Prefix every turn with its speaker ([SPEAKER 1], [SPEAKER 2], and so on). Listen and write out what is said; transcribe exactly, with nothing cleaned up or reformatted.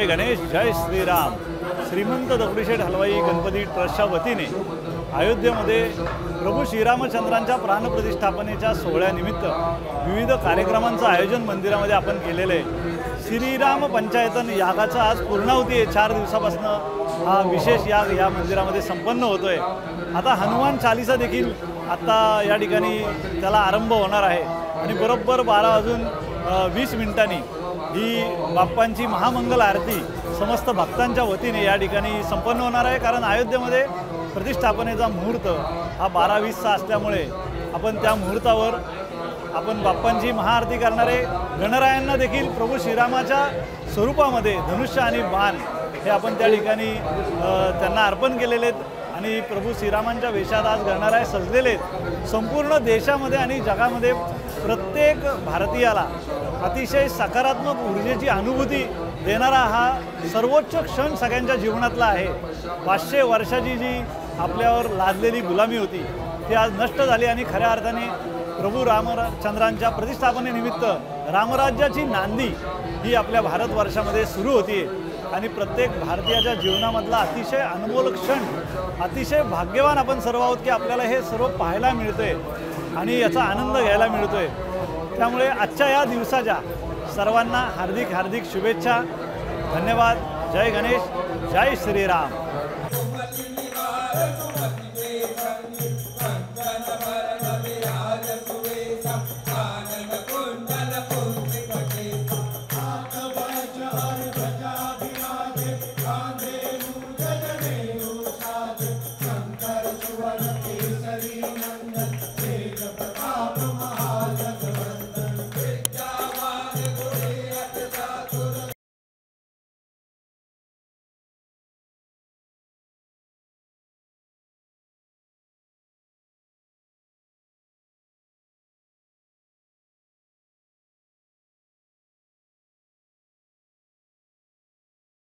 [SPEAKER 1] गणेश, जय श्रीराम। श्रीमंत दगडूशेठ हलवाई गणपती ट्रस्टच्या वतीने अयोध्येमध्ये प्रभू श्रीरामचंद्रांच्या प्राणप्रतिष्ठापनेच्या सोहळ्यानिमित्त विविध कार्यक्रमांचं आयोजन मंदिरामध्ये आपण केलेलं आहे। श्रीराम पंचायतन यागाचा आज पूर्णाहुती आहे। चार दिवसापासून हा विशेष याग या मंदिरामध्ये संपन्न होतोय। आता हनुमान चालीसा देखील आता या ठिकाणी त्याला आरंभ होणार आहे आणि बरोबर बारा वाजून वीस मिनिटांनी ही बाप्पांची महामंगल आरती समस्त भक्तांच्या वतीने या ठिकाणी संपन्न होणार आहे। कारण अयोध्येमध्ये प्रतिष्ठापनेचा मुहूर्त हा बारा वीसचा असल्यामुळे आपण त्या मुहूर्तावर आपण बाप्पांची महाआरती करणार आहे। गणरायांना देखील प्रभू श्रीरामाच्या स्वरूपामध्ये धनुष्य आणि बाण हे आपण त्या ठिकाणी त्यांना अर्पण केलेले आहेत आणि प्रभू श्रीरामांच्या वेशात आज गणराय सजलेले आहेत। संपूर्ण देशामध्ये आणि जगामध्ये प्रत्येक भारतीयाला अतिशय सकारात्मक ऊर्जेची अनुभूती देणारा हा सर्वोच्च क्षण सगळ्यांच्या जीवनातला आहे। पाचशे वर्षाची जी आपल्यावर लादलेली गुलामी होती ती आज नष्ट झाली आणि खऱ्या अर्थाने प्रभू रामचंद्रांच्या प्रतिष्ठापनेनिमित्त रामराज्याची नांदी ही आपल्या भारतवर्षामध्ये सुरू होती आणि प्रत्येक भारतीयाच्या जीवनामधला अतिशय अनमोल क्षण, अतिशय भाग्यवान आपण सर्व आहोत की आपल्याला हे सर्व पाहायला मिळतंय आणि याचा आनंद घ्यायला मिळतोय। त्यामुळे आजच्या या दिवसाच्या सर्वांना हार्दिक हार्दिक शुभेच्छा। धन्यवाद। जय गणेश, जय श्रीराम।